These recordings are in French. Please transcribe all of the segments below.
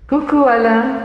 Coucou Alain.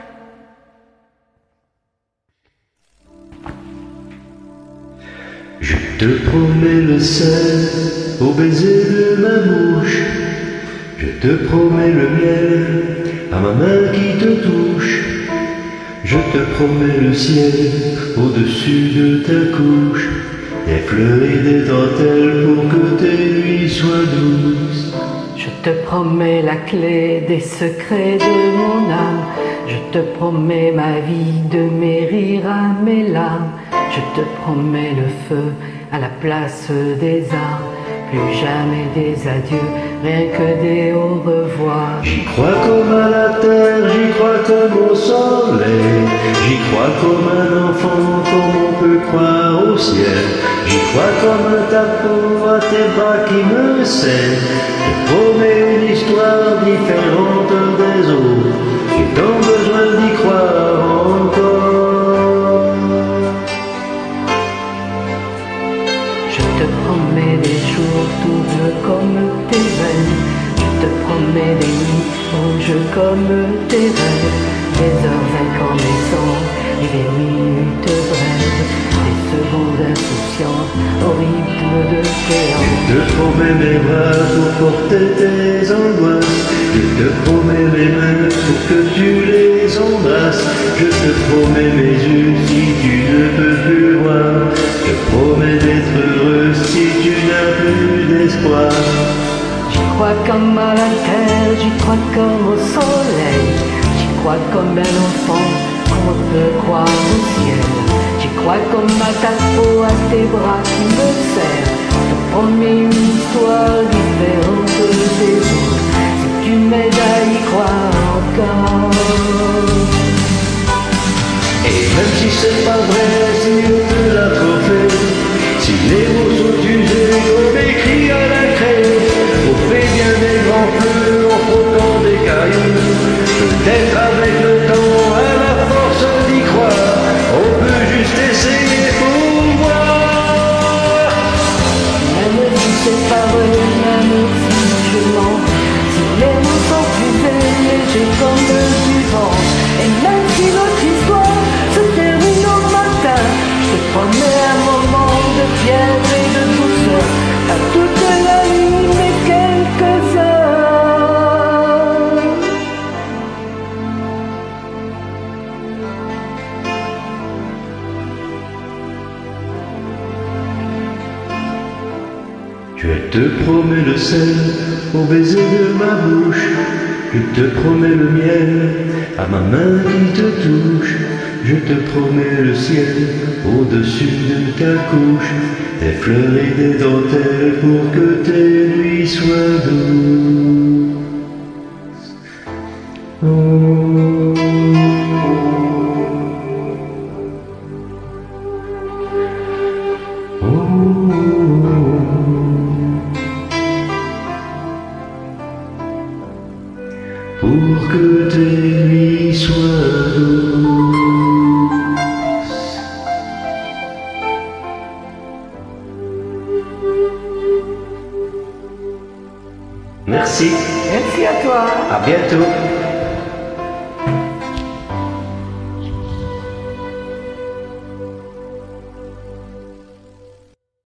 Je te promets le sel au baiser de ma bouche. Je te promets le miel à ma main qui te touche. Je te promets le ciel au-dessus de ta couche. Des fleurs et des dentelles pour que tes nuits soient douces. Je te promets la clé des secrets de mon âme. Je te promets ma vie de mes rires à mes larmes. Je te promets le feu à la place des armes. Plus jamais des adieux, rien que des au revoir. J'y crois comme à la terre, j'y crois comme au soleil. J'y crois comme un enfant, comme on peut croire au ciel. J'y crois comme un tapot à tes bras qui me serrent. Je te promets une histoire différente des autres. J'ai tant besoin d'y croire encore. Je te promets des jours doubles comme tes veines. Je te promets des nuits rouges comme tes rêves. Des heures incandescentes et des minutes brèves. Des secondes insouciantes au rythme de tes hanches. Je te promets mes bras pour porter tes angoisses. Je te promets mes mains pour que tu les embrasses. Je te promets mes yeux si tu ne peux plus voir. Je te promets d'être heureux si tu n'as plus d'espoir. J'y crois comme à la terre, j'y crois comme au soleil. J'y crois comme un enfant, comme on peut croire au ciel. J'y crois comme à ta peau, à tes bras qui me serrent. Je te promets une histoire différente des autres. Si tu m'aides à y croire encore. Et même si c'est pas vrai, si on te l'a trop fait, si les mots sont usés comme écrits à la craie, on fait bien des grands feux en frottant des cailloux. Peut-être avec le temps, à la force d'y croire, on peut juste essayer pour voir. Même si c'est pas vrai, même si je mens, si les mots sont usés, légers comme du vent, et même si notre histoire se termine au matin, je te promets un moment de fièvre et de douceur, pas toute la nuit mais quelques heures. Je te promets le sel au baiser de ma bouche. Je te promets le miel à ma main qui te touche. Je te promets le ciel au-dessus de ta couche. Des fleurs et des dentelles pour que tes nuits soient douces. Oh. Oh. Pour que tes nuits soient douces. Merci. Merci à toi. À bientôt.